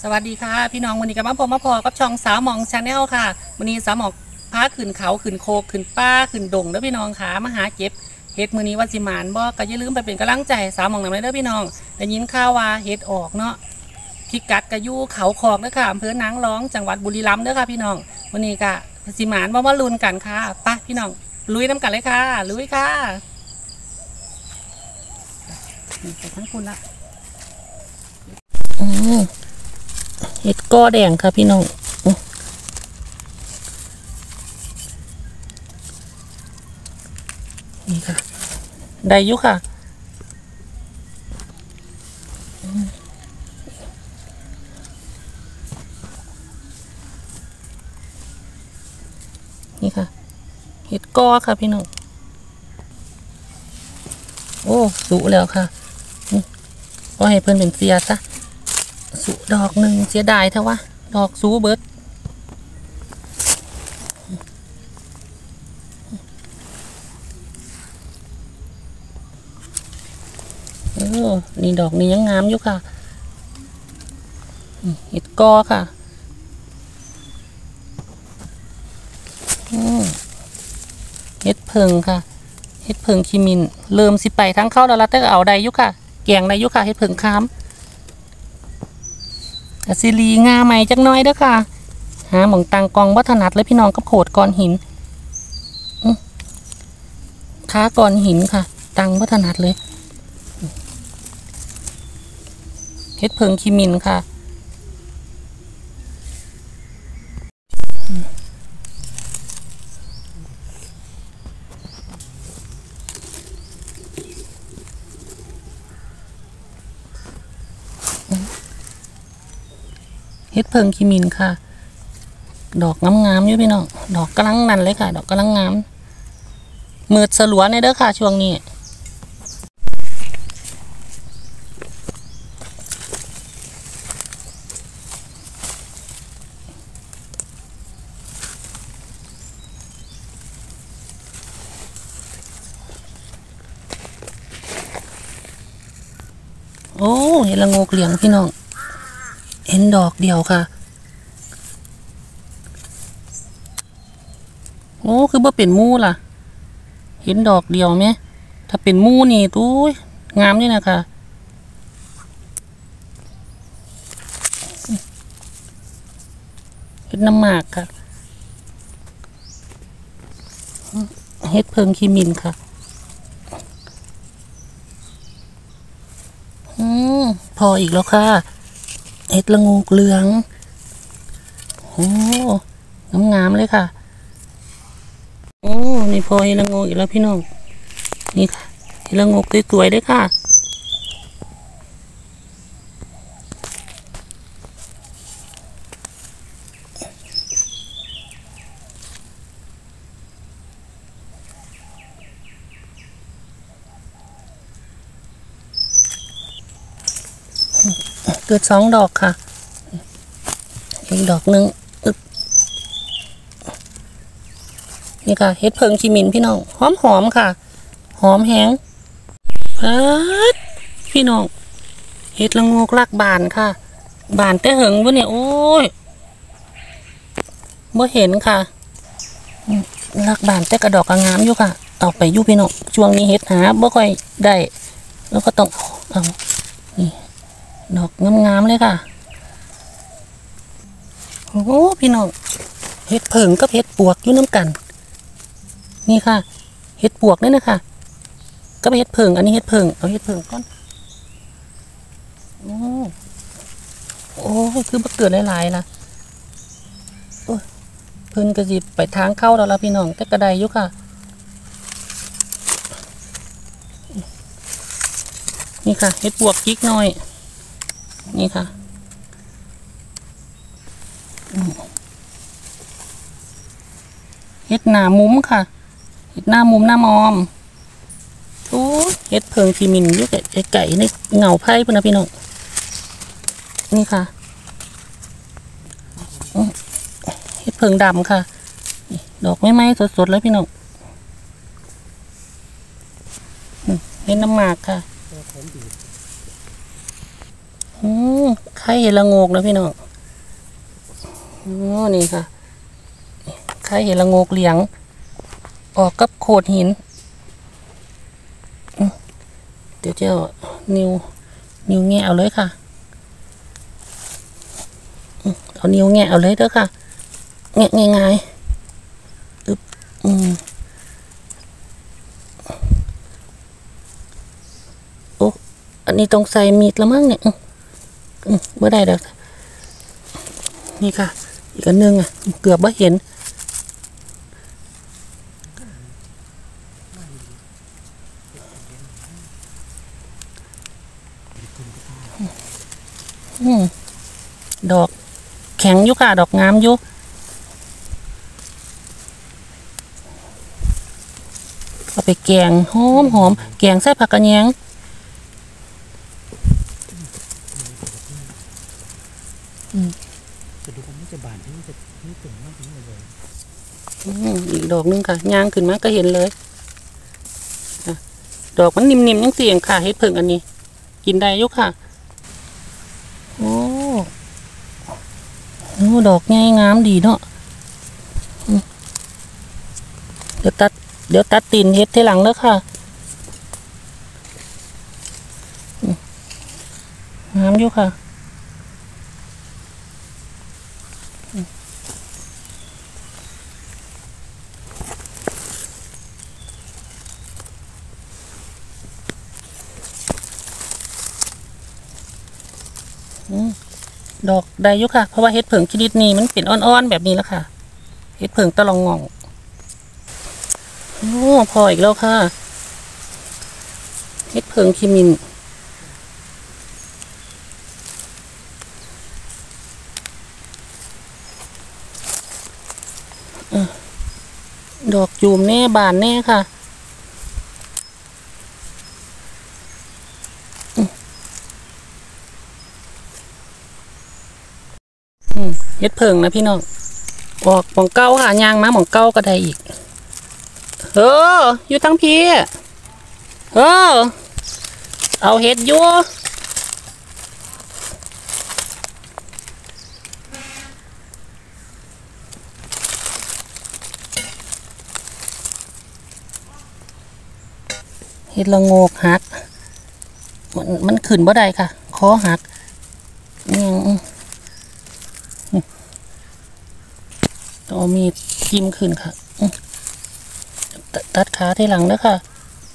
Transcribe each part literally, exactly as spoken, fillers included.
สวัสดีค่ะพี่น้องวันนี้กับมาพบมาพอกับช่องสาวหมองชาแนลค่ะวันนี้สาวหมองพาขึ้นเขาขึ้นโคกขึ้นป้าขึ้นดงเด้อพี่น้องค่ะมาหาเก็บเห็ดมือนี้วันสิมานบอกก็อย่าลืมไปเป็นกำลังใจสาวหมองนำเลยเด้อพี่น้องได้ยินข่าวว่าเห็ดออกเนาะพิกัดกระยู่เขาคอกเด้อค่ะอำเภอนางรองจังหวัดบุรีรัมย์เด้อค่ะพี่น้องวันนี้ก็สิมานว่ามาลุ้นกันค่ะไปพี่น้องลุยน้ำกันเลยค่ะลุยค่ะนี่ไปทั้งคุณละอืมเห็ดก้อแดงค่ะพี่น้องนี่ค่ะได้ยุค่ะนี่ค่ะเห็ดก้อค่ะพี่น้องโอ้สุแล้วค่ะก็ให้เพิ่นเป็นเสียซะสุดอกหนึ่งเสียดายเท่าวะดอกสูเบิดเออนี่ดอกนี้ยังงามอยู่ค่ะเห็ดกอค่ะเห็ดเพิงค่ะเห็ดเพิงขีมินเริ่มสิไปทั้งเข้าแล้วละแต่เอาได้อยู่ค่ะแกงได้อยู่ค่ะเห็ดเพิงค้ามกสิรีงาใหม่จักน้อยเด้อค่ะหาหม่องตังกองวัฒนัดเลยพี่น้องกับโขดก้อนหินค้าก้อนหินค่ะตังวัฒนัดเลยเฮ็ดเพิงขีมินค่ะเฮ็ดเพิงขีมินค่ะดอกงามๆอยู่พี่น้องดอกกำลังนั่นเลยค่ะดอกกำลังงามมืดสลัวในเด้อค่ะช่วงนี้โอ้เห็นละโงกเหลียงพี่น้องเห็นดอกเดียวค่ะโอ้คือบ่เป็นมูล่ะเห็นดอกเดียวไหมถ้าเป็นมูนี่ตู้งามนี่นะคะเห็ดน้ำหมากค่ะเห็ดเพิงขีมินค่ะอืมพออีกแล้วค่ะเห็ดละงูเหลืองโอ้งามๆเลยค่ะโอ้นี่พอเห็ดละงูอีกแล้วพี่น้องนี่ค่ะเห็ดละงูสวยๆด้วยค่ะเกิดสองดอกค่ะอีกดอกหนึ่งนี่ค่ะเห็ดเพิงขีมินพี่น้องหอมหอมค่ะหอมแห้งพัดพี่น้องเห็ดละโงกลักบานค่ะบานแต่เหิงวะเนี่ยโอ้ยเมื่อเห็นค่ะลักบานแต่กระดอกกระงามอยู่ค่ะต่อไปอยู่พี่น้องช่วงนี้เห็ดหาบ่ค่อยได้แล้วก็ต้องเอานี่ดอกงามๆเลยค่ะโอ้พี่น้องเห็ดเพิงกับเห็ดปวกอยู่น้ำกันนี่ค่ะเห็ดปวกนี่นะคะก็เป็นเห็ดเพิงอันนี้เห็ดเพิงเอาเห็ดเพิงก่อนโอ้โอ้คือบักเกิดหลายๆล่ะโอ้เพิ่นกระจิบไปทางเข้าแล้วล่ะพี่น้องแต่กระไดอยู่ค่ะนี่ค่ะเห็ดปวกจิกหน่อยนี่ค่ะเห็ดหน้ามุ้มค่ะเห็ดหน้ามุ้มหน้ามอมโอ้เห็ดเพิงขีมินอยู่ไก่ไก่ในเงาไพ่พุ่นนะพี่น้องนี่ค่ะเห็ดเพิงดำค่ะดอกไม้ไม้สดๆเลยพี่น้องเห็ดน้ำหมากค่ะ โอืมไข่เห็ดละโงกนะพี่น้องอ๋อนี่ค่ะไข่เห็ดละโงกเหลียงออกกับโขดหินเดี๋ยวเจ้านิ้วนิ้วแงะเอาเลยค่ะเอานิ้วแงะเอาเลยเด้อค่ะแงะง่ายๆอึ๊บอืมโอ้อันนี้ต้องใส่มีดละมั้งเนี่ยอืมเมื่อได้เด้อนี่ค่ะอีกอันนึงอ่ะเกือบไม่เห็นอืมดอกแข็งอยู่ค่ะดอกงามอยู่เอาไปแกงหอมหอมแกงใส่ผักกระแยงจะดูว่ามันจะบานที่มันจะนี่ตึงมากที่เลยอีกดอกนึงค่ะย่างขึ้นมาก็เห็นเลยดอกมันนิ่มๆยังเสียงค่ะเฮ็ดเพิ่งอันนี้กินได้ยุค่ะโอ้โอ้ดอกง่ายงามดีเนาะเดี๋ยวตัดเดี๋ยวตัดตีนเฮ็ดทีหลังแล้วค่ะงามอยู่ค่ะดอกได้ยุค่ะเพราะว่าเฮ็ดเผิงชนิดนี้มันเป็นอ่อนๆแบบนี้แล้วค่ะเฮ็ดเผิงตะลองงองโอ้พออีกแล้วค่ะเฮ็ดเผิงคิมินดอกจูมแน่บานแน่ค่ะเฮ็ดเผิงนะพี่น้องออกหม่องเก้าค่ะยางมาหม่องเก้าก็ได้อีกเอออยู่ทั้งพี่เออเอาเฮ็ดอยู่เฮ็ดละโงกหักมันมันขึ้นบ่ได้ค่ะคอหักนี่ต้องเอามีดจิ้มขึ้นค่ะตัดขาที่หลังแล้วค่ะ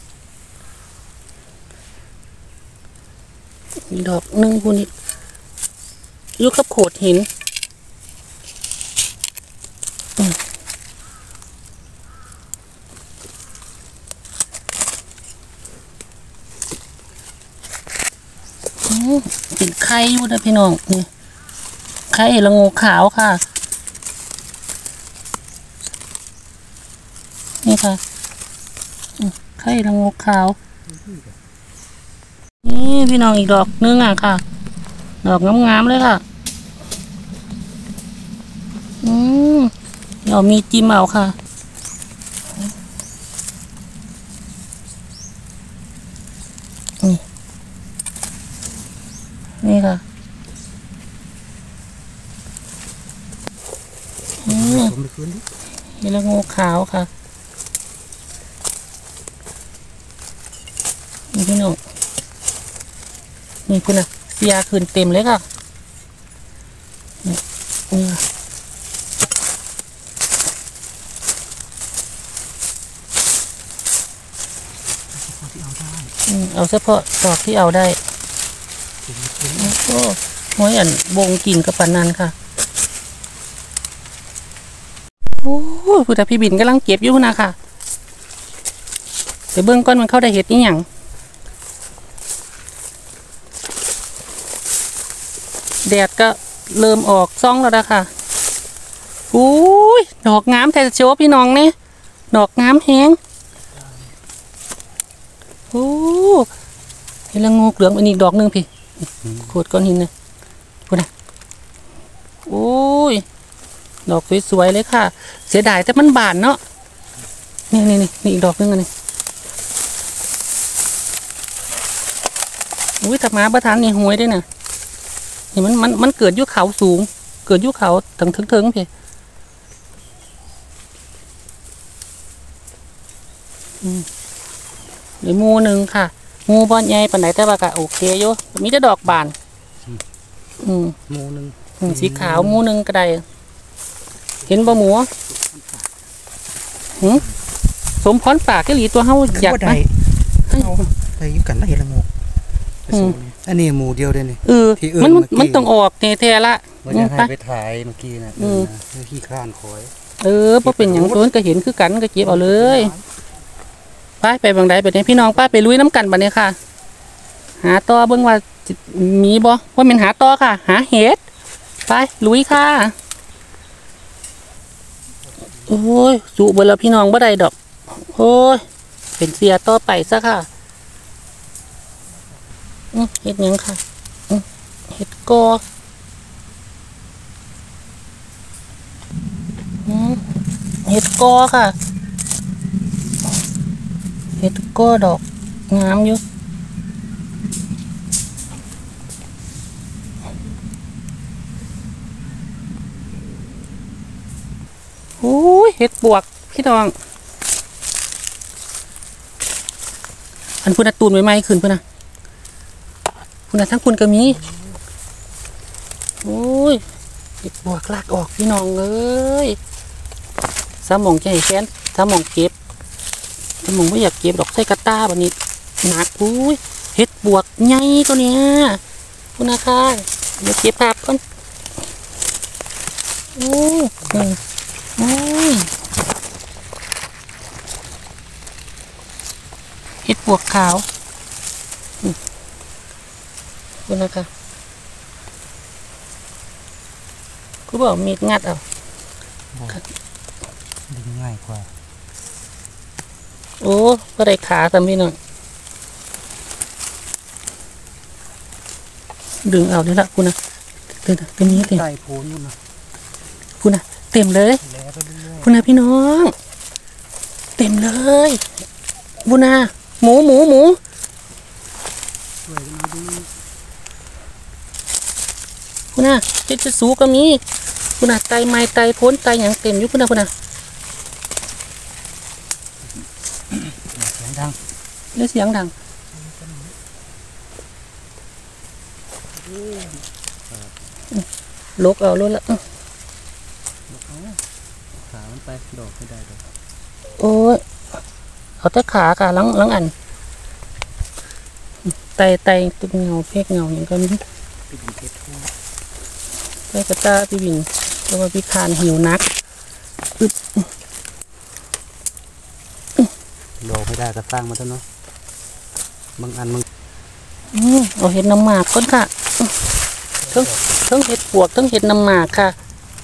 มีดอกนึงคุณนี่ยุกกับโขดหินเป็นไข่อยู่นะพี่น้องนี่ไข่ละโงกขาวค่ะนี่ค่ะไข่ละโงกขาวนี่พี่น้องอีกดอกนึงอ่ะค่ะดอกงามๆเลยค่ะอืมเดี๋ยวมีจิ้มเอาค่ะนี่นี่ค่ะอืมนี่ละโงกขาวค่ะนี่พี่น้องนี่คุณน่ะเสียขึ้นเต็มเลยค่ะนี่นี่เอาเฉพาะดอกที่เอาได้โอ้ห้อยอันบงกินกับปานนันค่ะโอ้ผู้แต่พี่บินกำลังเก็บอยู่นะค่ะแต่เบื้องก้อนมันเข้าได้เห็ดนี่อย่างแดดก็เริ่มออกซ่องแล้วนะคะอุ้ยดอกงามแท้โชว์พี่น้องเนี่ยดอกงามแห้งโอ้เห็นละงูเหลืองอันนี้ดอกนึงพี่โคตรก้อนหินเลยพูดนะโอ้ยดอกสวยๆเลยค่ะเสียดายแต่มันบานเนาะนี่นี่นี่นี่อีกดอกนึงอันนี้อุ้ยถักมาประทานนี่หวยด้วยนะนี่มันมันมันเกิดยุคเขาสูงเกิดยุคเขาถึงถึงถึงพี่เดี๋ยวมูหนึ่งค่ะมูบอลใหญ่ปันไหนแต่ว่ากะโอเคอยู่มีแต่ดอกบานอืมหมูหนึ่งสีขาวมูหนึ่งก็ได้เห็นบ่หมูหืมสมพรปากก็หลีตัวเฮาอยากได้เอาได้ยุ่กันแล้วเห็นละหมูอันนี้หมูเดียวเลยนี่เออมันมันต้องออกแท้ๆละว่าจะให้ไปถ่ายเมื่อกี้นะขี้ข้านคอยเออพอเป็นอย่างโซนก็เห็นคือกันก็เก็บเอาเลยป้าไปบางใดไปเนี่ยพี่น้องป้าไปลุยน้ำกันบัดนี้ค่ะ หาต่อเบิ่งว่ามีบ่ว่าเป็นหาต่อค่ะ หาเห็ดไปลุยค่ะโอ้ยสูบเบลพี่น้องบ่ได้ดอกโอ้ยเป็นเสียต่อไปซะค่ะเห็ดยังค่ะเห็ดกอเห็ดกอค่ะเห็ดกอดอกงามอยู่โอ้ยเห็ดบวกพี่น้องอันพุ่นตูนไว้ไหมขึ้นพุ่นนะพุ่นนะทั้งคุณก็มีโอ้ยเห็ดบวกลากออกพี่น้องเลยสมองจะให้แค้นสมองเก็บสมองไม่อยากเก็บดอกไส้กระต้าแบบนี้หนักอุ้ยเห็ดบวกใหญ่ตัวเนี้ยพุ่นนะคะเดี๋ยวเก็บภาพก่อนโอ้ยโอ้ยเห็ดบวกขาวคุณนะคะกูบอกมีดงัดเอาดึงง่ายกว่าโอ้ก็ได้ขาทำพี่หน่อยดึงเอาเนี่ยละคุณนะเต็มเต็มนี้เต็มใต้โพนนู่นนะคุณนะเต็มเลยคุณนะพี่น้องเต็มเลยบุญนาหมูหมูหมูคุณนะเจ็ดจะสูก็มีคุณนะไตไม้ไตพ้นไตอย่างเต็มอยู่คุณนะคุณนะเสียงดังเรียกเสียงดังลกเอาลดละขามันไปดอกไม่ได้เลยโอ้ยเอาแต่ขาค่ะลังลังอันไตไตตุ้เงาเพกเงาอย่างก็มีไปกระต้าพี่บินเพราะว่าพี่คานหิวนักปึ๊บดอกไม่ได้ก็ตั้งมาเถอะเนาะบางอันมึงเอาเห็ดน้ำหมากก่อนค่ะทั้งทั้งเห็ดปวกทั้งเห็ดน้ำหมากค่ะ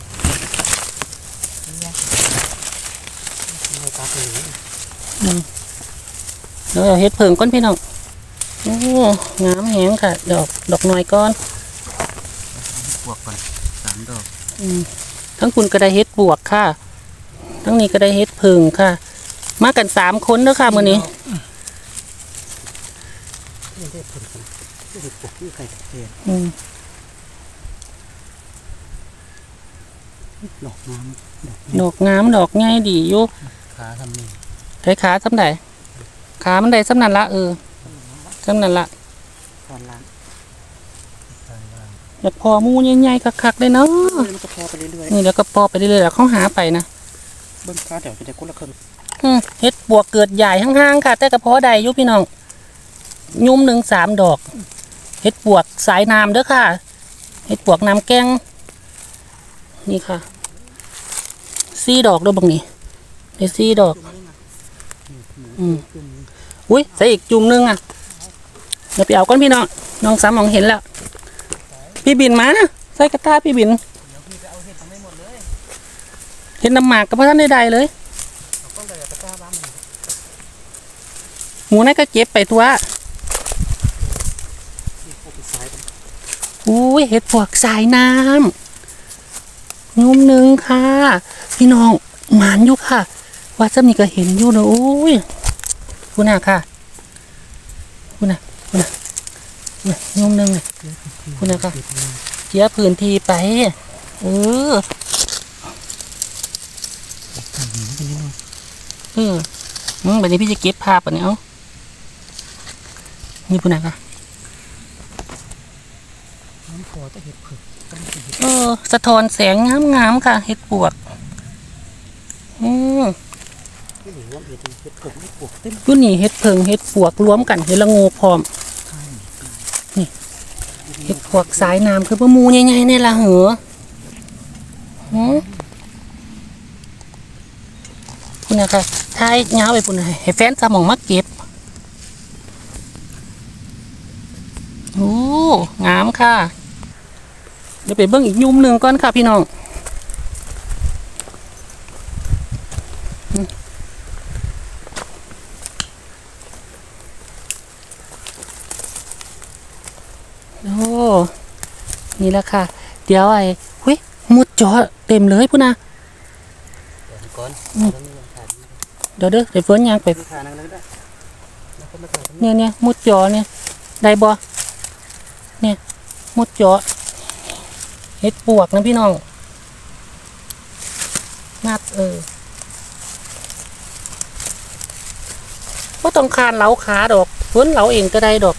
แล้วเอาเห็ดเผิงก้อนพี่น้องโอ้งามแห้งค่ะดอกดอกน้อยก้อนบวกก่อนสามดอกทั้งคุณก็ได้เห็ดบวกค่ะทั้งนี้ก็ได้เห็ดเผิงค่ะมากันสามคนแล้วค่ะมื้อนี้ดอกงามดอกงามดอกง่ายดีอยู่ขาทำนี่ใช้ขาสำไหนขามันได้สำนันละเออสำนันละอยากพอมูใหญ่ๆคักๆเลยเนาะมันก็พอไปเรื่อยๆนี่เดี๋ยวก็พอไปเรื่อยๆแล้วเขาหาไปนะเบิ้งขาเดี๋ยวจะได้คนละครึ่งเฮ็ดบวกเกิดใหญ่ห้างๆค่ะแต่กระเพาะใดยุพี่น้องยุ่มหนึ่งสามดอกเฮ็ดบวกสายน้ำเด้อค่ะเฮ็ดบวกน้ำแกงนี่ค่ะสี่ดอกด้วยบางนี่ได้สี่ดอกอืมอุ้ยใส่อีกจุ่มนึงอ่ะเดี๋ยวไปเอาก้อนพี่น้องน้องสามมองเห็นแล้วพี่บินมาใส่กระตาพี่บินเห็นน้ำหมากกับพระท่านใดๆเลยหมูนั่นก็เก็บไปตัวอุ้ยเห็ดปวกสายน้ำงุ้มหนึ่งค่ะพี่น้องหมานอยู่ค่ะว่าจะมีก็เห็นอยู่นะอุ้ยคุณน่ะค่ะคุณน่ะคุณน่ะงุ้มหนึ่งเลยคุณน่ะค่ะเคลียร์พื้นที่ไปเออเอออืมแบบนี้พี่จะเก็บภาพอันนี้เอานี่ปุ่นไหนคะเออสะท้อนแสงงามๆค่ะเห็ดปวกอืมรุ่นนี้เห็ดเพิงเห็ดปวกรวมกันเห็ดละงูพร้อมนี่เห็ดปวกสายน้ำคือพวกมูใหญ่ๆเนี่ยละเหรอหืมคุณนะคะท้ายเงาไปปุ่นให้แฟนสมองมาเก็บโอ้งามค่ะเดี๋ยวไปเบิ้งอีกยุ่มหนึ่งก่อนค่ะพี่น้องโอ้นี่แหละค่ะเดี๋ยวไอ้เฮ้ยมุดจอเต็มเลยพุ่นนะเดี๋ยวเด้อเดี๋ยวเฟิร์นยางไปเนี่ยเนี่ยมุดจอเนี่ยได้บ่เนี่ยมุดจอเฮ็ดปวกนะพี่น้องนัดเออก็ต้องคานเหลาขาดอกเฟิร์นเหลาเองก็ได้ดอก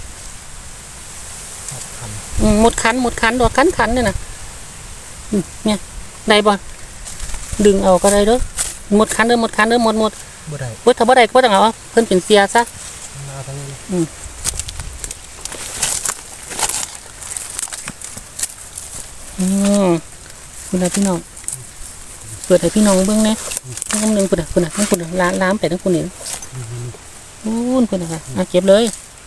หมดคันหมดคันดอกคันคันเนี่ยนะเนี่ยได้บ่ดึงเอาก็ได้เด้อหมดคันเด้อหมดคันเด้อหมดหมดบ่ได้เพิ่นถ้าบ่ได้ก็ต้องเอาเพิ่นเป็นเสียซะอืมอืมคุณนะพี่น้องเปิดให้พี่น้องเบิ่งนะทั้งนึงคุณน่ะคุณน่ะทั้งคุณน่ะล้างล้างไปทั้งคุณนี่อู้นคุณน่ะค่ะอ่ะเก็บเลย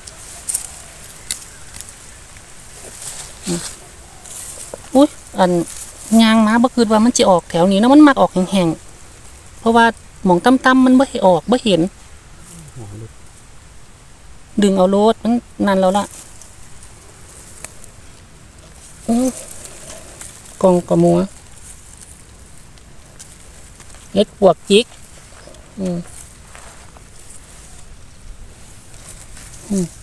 อุ้ยอันยางม้าบ่คือว่ามันจะออกแถวนี้นะมันมักออกแห้งๆเพราะว่าหมองต่ำๆมันบ่ให้ออกบ่เห็นดึงเอาโลดมันนั่นแล้วล่ะกองกระมัวเฮ็ดปวกจิกอืมอืม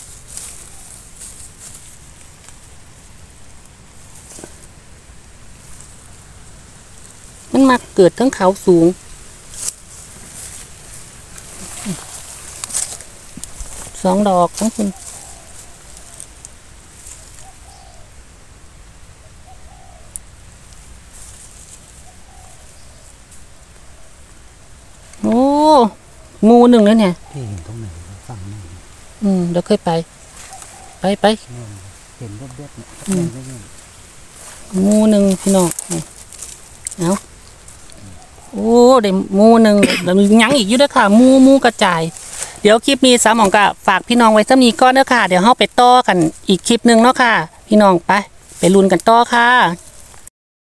มันมาเกิดทั้งเขาสูงสองดอกทั้งคุณโอ้งูหนึ่งแล้วเนี่ยพี่เห็นตรงไหนฝั่งไหนอืมเดี๋ยวค่อยไปไปไปเห็นเด็ดๆเนี่ยงูหนึ่งพี่น้องเอาโอ้เดี๋ยวมูหนึ่งแล้วยังอีกอยู่ด้วยค่ะมูมูกระจายเดี๋ยวคลิปนี้สามหมองกะฝากพี่น้องไว้สักนี้ก่อนเด้อค่ะเดี๋ยวเราไปต่อกันอีกคลิปหนึ่งเนาะค่ะพี่น้องไปไปลุ้นกันต่อค่ะ